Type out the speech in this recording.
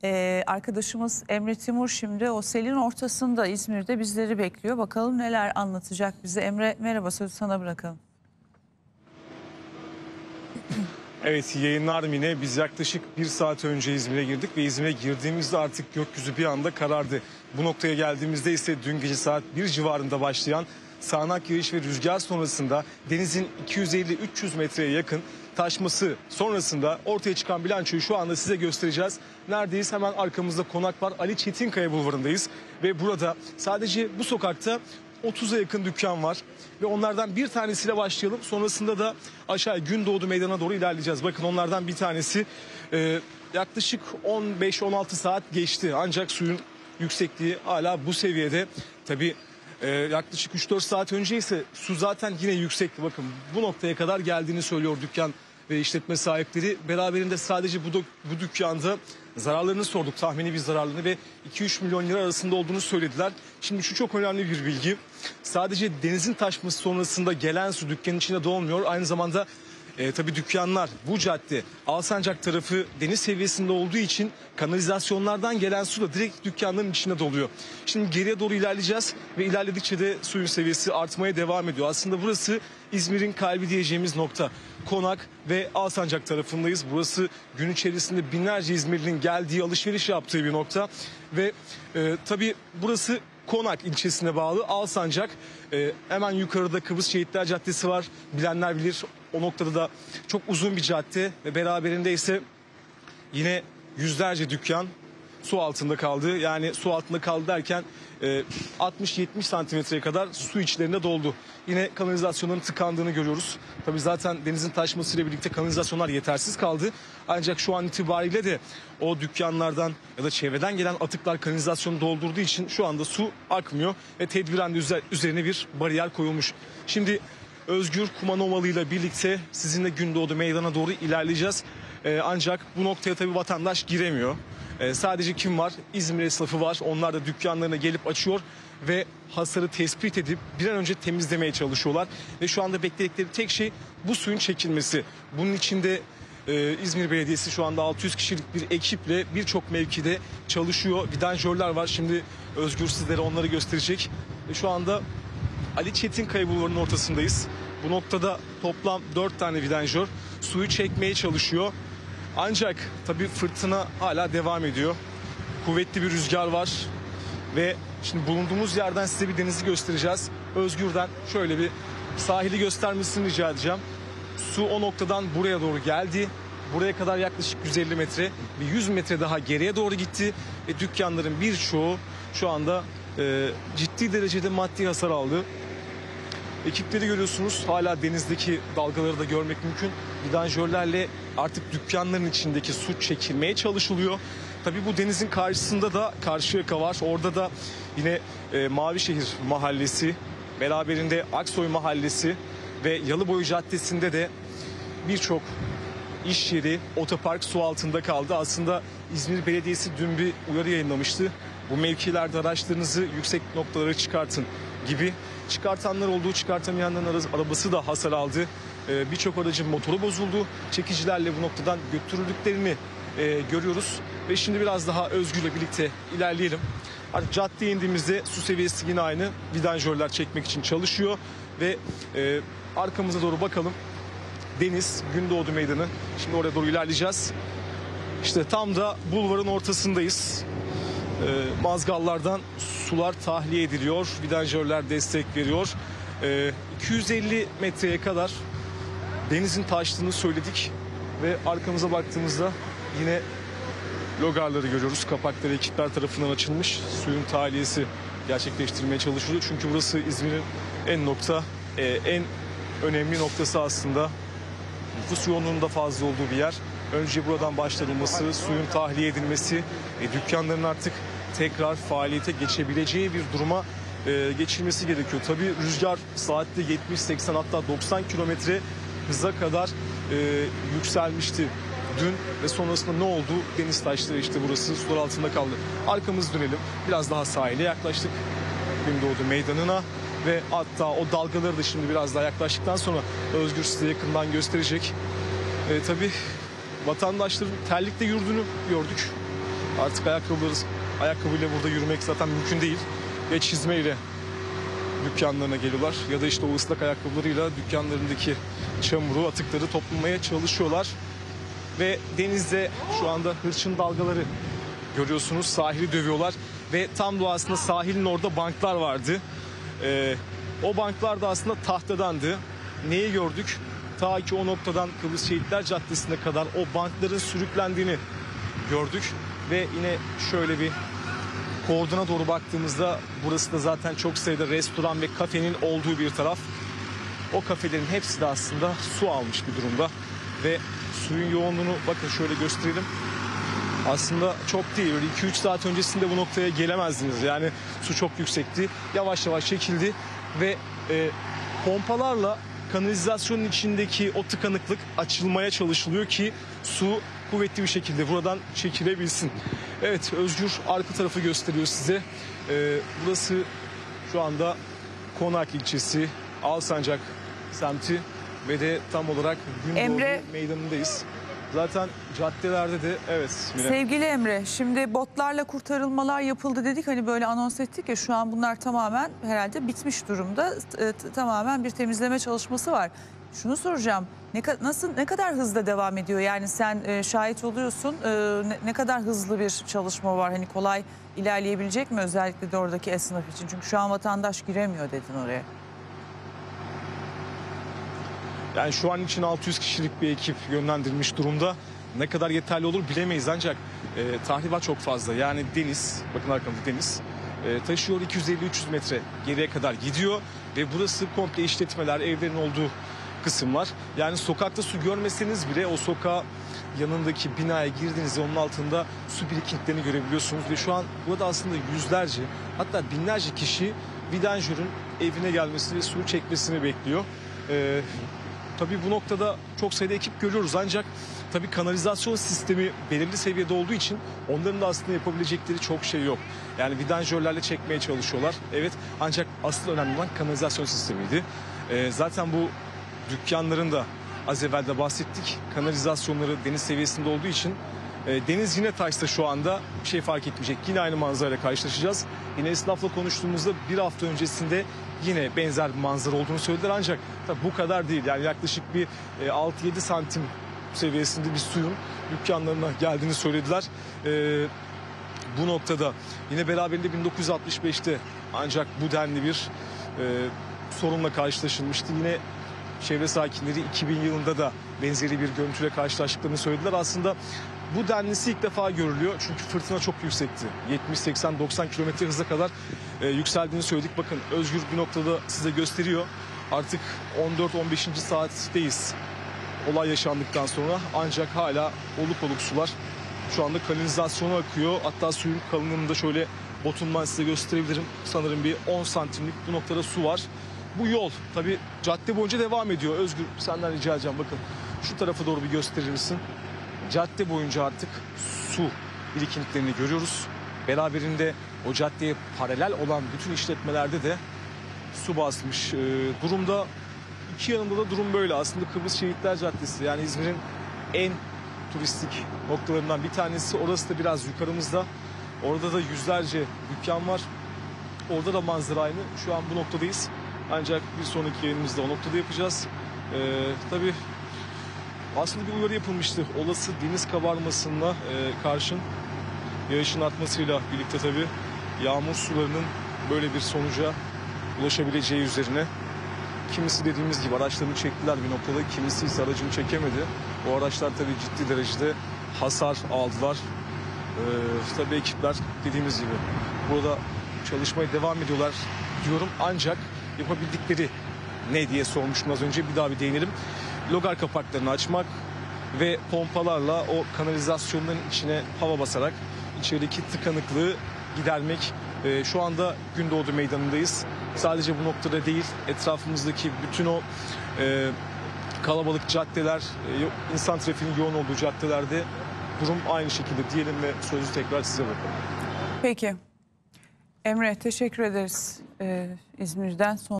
Arkadaşımız Emre Timur şimdi o selin ortasında İzmir'de bizleri bekliyor. Bakalım neler anlatacak bize. Emre merhaba, sözü sana bırakalım. Evet, yayınlar yine. Biz yaklaşık 1 saat önce İzmir'e girdik ve İzmir'e girdiğimizde artık gökyüzü bir anda karardı. Bu noktaya geldiğimizde ise dün gece saat 1 civarında başlayan sağanak yağış ve rüzgar sonrasında denizin 250-300 metreye yakın taşması sonrasında ortaya çıkan bilançoyu şu anda size göstereceğiz. Neredeyiz? Hemen arkamızda konak var. Ali Çetinkaya Bulvarı'ndayız ve burada sadece bu sokakta 30'a yakın dükkan var ve onlardan bir tanesiyle başlayalım. Sonrasında da aşağı Gündoğdu Meydanı'na doğru ilerleyeceğiz. Bakın onlardan bir tanesi yaklaşık 15-16 saat geçti. Ancak suyun yüksekliği hala bu seviyede. Tabii yaklaşık 3-4 saat önce ise su zaten yine yüksekti. Bakın bu noktaya kadar geldiğini söylüyor dükkan ve işletme sahipleri. Beraberinde sadece bu dükkanda zararlarını sorduk, tahmini bir zararlarını ve 2-3 milyon lira arasında olduğunu söylediler. Şimdi şu çok önemli bir bilgi. Sadece denizin taşması sonrasında gelen su dükkanın içine dolmuyor. Aynı zamanda tabii dükkanlar, bu cadde Alsancak tarafı deniz seviyesinde olduğu için kanalizasyonlardan gelen su da direkt dükkanların içine doluyor. Şimdi geriye doğru ilerleyeceğiz ve ilerledikçe de suyun seviyesi artmaya devam ediyor. Aslında burası İzmir'in kalbi diyeceğimiz nokta. Konak ve Alsancak tarafındayız. Burası gün içerisinde binlerce İzmirli'nin geldiği, alışveriş yaptığı bir nokta ve tabii burası Konak ilçesine bağlı Alsancak. Hemen yukarıda Kıbrıs Şehitler Caddesi var. Bilenler bilir. O noktada da çok uzun bir cadde ve beraberinde ise yine yüzlerce dükkan su altında kaldı. Yani su altında kaldı derken 60-70 santimetreye kadar su içlerinde doldu. Yine kanalizasyonların tıkandığını görüyoruz. Tabii zaten denizin taşmasıyla birlikte kanalizasyonlar yetersiz kaldı. Ancak şu an itibariyle de o dükkanlardan ya da çevreden gelen atıklar kanalizasyonu doldurduğu için şu anda su akmıyor ve tedbiren de üzerine bir bariyer koyulmuş. Şimdi Özgür Kumanovalı ile birlikte sizinle Gündoğdu Meydanı'na doğru ilerleyeceğiz. Ancak bu noktaya tabii vatandaş giremiyor. Sadece kim var? İzmir esnafı var. Onlar da dükkanlarına gelip açıyor ve hasarı tespit edip bir an önce temizlemeye çalışıyorlar. Ve şu anda bekledikleri tek şey bu suyun çekilmesi. Bunun içinde İzmir Belediyesi şu anda 600 kişilik bir ekiple birçok mevkide çalışıyor. Vidanjörler var. Şimdi Özgür sizlere onları gösterecek. Şu anda Ali Çetinkaya Bulvarı'nın ortasındayız. Bu noktada toplam 4 tane vidanjör suyu çekmeye çalışıyor. Ancak tabii fırtına hala devam ediyor. Kuvvetli bir rüzgar var ve şimdi bulunduğumuz yerden size bir denizi göstereceğiz. Özgür'den şöyle bir sahili göstermesini rica edeceğim. Su o noktadan buraya doğru geldi. Buraya kadar yaklaşık 150 metre, bir 100 metre daha geriye doğru gitti. Ve dükkanların birçoğu şu anda ciddi derecede maddi hasar aldı. Ekipleri görüyorsunuz, hala denizdeki dalgaları da görmek mümkün. Vidanjörlerle artık dükkanların içindeki su çekilmeye çalışılıyor. Tabii bu denizin karşısında da Karşıyaka var. Orada da yine Mavişehir Mahallesi, beraberinde Aksoy Mahallesi ve Yalıboy Caddesi'nde de birçok iş yeri, otopark su altında kaldı. Aslında İzmir Belediyesi dün bir uyarı yayınlamıştı. Bu mevkilerde araçlarınızı yüksek noktalara çıkartın gibi. Çıkartanlar olduğu, çıkartamayanların arabası da hasar aldı. Birçok aracın motoru bozuldu. Çekicilerle bu noktadan götürüldüklerini görüyoruz. Ve şimdi biraz daha Özgür'le birlikte ilerleyelim. Artık caddeye indiğimizde su seviyesi yine aynı. Vidanjörler çekmek için çalışıyor. Ve arkamıza doğru bakalım. Deniz, Gündoğdu Meydanı. Şimdi oraya doğru ilerleyeceğiz. İşte tam da bulvarın ortasındayız. Mazgallardan sular tahliye ediliyor. Vidanjörler destek veriyor. 250 metreye kadar denizin taştığını söyledik. Ve arkamıza baktığımızda yine logarları görüyoruz. Kapakları ekipler tarafından açılmış. Suyun tahliyesi gerçekleştirmeye çalışılıyor. Çünkü burası İzmir'in en önemli noktası aslında. Nüfus yoğunluğunun da fazla olduğu bir yer. Önce buradan başlanılması, suyun tahliye edilmesi, dükkanların artık tekrar faaliyete geçebileceği bir duruma geçilmesi gerekiyor. Tabii rüzgar saatte 70-80 hatta 90 kilometre hıza kadar yükselmişti dün ve sonrasında ne oldu? Deniz taşları işte burası sular altında kaldı. Arkamızı dönelim. Biraz daha sahile yaklaştık. Gündoğdu Meydanı'na ve hatta o dalgaları da şimdi biraz daha yaklaştıktan sonra Özgür size yakından gösterecek. Tabii vatandaşların terlikle yürüdüğünü gördük. Artık ayakkabıyla burada yürümek zaten mümkün değil. Ya çizmeyle dükkanlarına geliyorlar ya da işte o ıslak ayakkabılarıyla dükkanlarındaki çamuru, atıkları toplamaya çalışıyorlar. Ve denizde şu anda hırçın dalgaları görüyorsunuz. Sahili dövüyorlar ve tam da aslında sahilin orada banklar vardı. O banklar da aslında tahtadandı. Neyi gördük? Ta ki o noktadan Kıbrıs Şehitler Caddesi'ne kadar o bankların sürüklendiğini gördük. Ve yine şöyle bir koordina doğru baktığımızda burası da zaten çok sayıda restoran ve kafenin olduğu bir taraf. O kafelerin hepsi de aslında su almış bir durumda. Ve suyun yoğunluğunu bakın şöyle gösterelim. Aslında çok değil. Öyle 2-3 saat öncesinde bu noktaya gelemezdiniz. Yani su çok yüksekti. Yavaş yavaş çekildi ve pompalarla kanalizasyonun içindeki o tıkanıklık açılmaya çalışılıyor ki su kuvvetli bir şekilde buradan çekilebilsin. Evet, Özgür arka tarafı gösteriyor size. Burası şu anda Konak ilçesi, Alsancak semti ve de tam olarak Gündoğdu Meydanı'ndayız. Zaten caddelerde de evet. Mine. Sevgili Emre, şimdi botlarla kurtarılmalar yapıldı dedik, hani böyle anons ettik ya, şu an bunlar tamamen herhalde bitmiş durumda. Tamamen bir temizleme çalışması var. Şunu soracağım, ne kadar hızla devam ediyor? Yani sen şahit oluyorsun, ne kadar hızlı bir çalışma var? Hani kolay ilerleyebilecek mi özellikle de oradaki esnaf için? Çünkü şu an vatandaş giremiyor dedin oraya. Yani şu an için 600 kişilik bir ekip yönlendirilmiş durumda. Ne kadar yeterli olur bilemeyiz ancak tahribat çok fazla. Yani deniz, bakın arkamda deniz taşıyor, 250-300 metre geriye kadar gidiyor. Ve burası komple işletmeler, evlerin olduğu kısımlar. Yani sokakta su görmeseniz bile o sokağa yanındaki binaya girdiğinizde onun altında su birikintilerini görebiliyorsunuz. Ve şu an burada aslında yüzlerce, hatta binlerce kişi vidanjörün evine gelmesini ve suyu çekmesini bekliyor. Tabii bu noktada çok sayıda ekip görüyoruz ancak tabii kanalizasyon sistemi belirli seviyede olduğu için onların da aslında yapabilecekleri çok şey yok. Yani vidanjörlerle çekmeye çalışıyorlar. Evet, ancak asıl önemli olan kanalizasyon sistemiydi. Zaten bu dükkanların da az evvel de bahsettik. Kanalizasyonları deniz seviyesinde olduğu için deniz yine taşsa şu anda bir şey fark etmeyecek. Yine aynı manzarayla karşılaşacağız. Yine esnafla konuştuğumuzda bir hafta öncesinde yine benzer bir manzara olduğunu söylediler ancak tabii bu kadar değil. Yani yaklaşık bir 6-7 santim seviyesinde bir suyun dükkanlarına geldiğini söylediler. Bu noktada yine beraberinde 1965'te ancak bu denli bir sorunla karşılaşılmıştı. Yine çevre sakinleri 2000 yılında da benzeri bir görüntüyle karşılaştıklarını söylediler. Aslında bu denlisi ilk defa görülüyor çünkü fırtına çok yüksekti. 70-80-90 kilometre hıza kadar yükseldiğini söyledik. Bakın Özgür bir noktada size gösteriyor. Artık 14-15. saatteyiz olay yaşandıktan sonra ancak hala oluk sular şu anda kanalizasyona akıyor. Hatta suyun kalınlığını da şöyle botundan size gösterebilirim. Sanırım bir 10 santimlik bu noktada su var. Bu yol tabii cadde boyunca devam ediyor. Özgür, senden rica edeceğim, bakın şu tarafa doğru bir gösterir misin? Cadde boyunca artık su birikintilerini görüyoruz. Beraberinde o caddeye paralel olan bütün işletmelerde de su basmış durumda. İki yanında da durum böyle. Aslında Kıbrıs Şehitler Caddesi, yani İzmir'in en turistik noktalarından bir tanesi. Orası da biraz yukarımızda. Orada da yüzlerce dükkan var. Orada da manzara aynı. Şu an bu noktadayız. Ancak bir sonraki yayınımızda o noktada yapacağız. Tabii aslında bir uyarı yapılmıştı. Olası deniz kabarmasına karşın yağışın artmasıyla birlikte tabii yağmur sularının böyle bir sonuca ulaşabileceği üzerine. Kimisi dediğimiz gibi araçlarını çektiler bir noktada. Kimisi ise aracını çekemedi. O araçlar tabii ciddi derecede hasar aldılar. Tabii ekipler dediğimiz gibi burada çalışmaya devam ediyorlar diyorum. Ancak yapabildikleri ne diye sormuştum az önce. Bir daha bir değinelim. Logar kapaklarını açmak ve pompalarla o kanalizasyonların içine hava basarak içerideki tıkanıklığı gidermek. Şu anda Gündoğdu Meydanı'ndayız. Sadece bu noktada değil, etrafımızdaki bütün o kalabalık caddeler, insan trafiğinin yoğun olduğu caddelerde durum aynı şekilde diyelim ve sözü tekrar size bırakalım. Peki. Emre, teşekkür ederiz İzmir'den.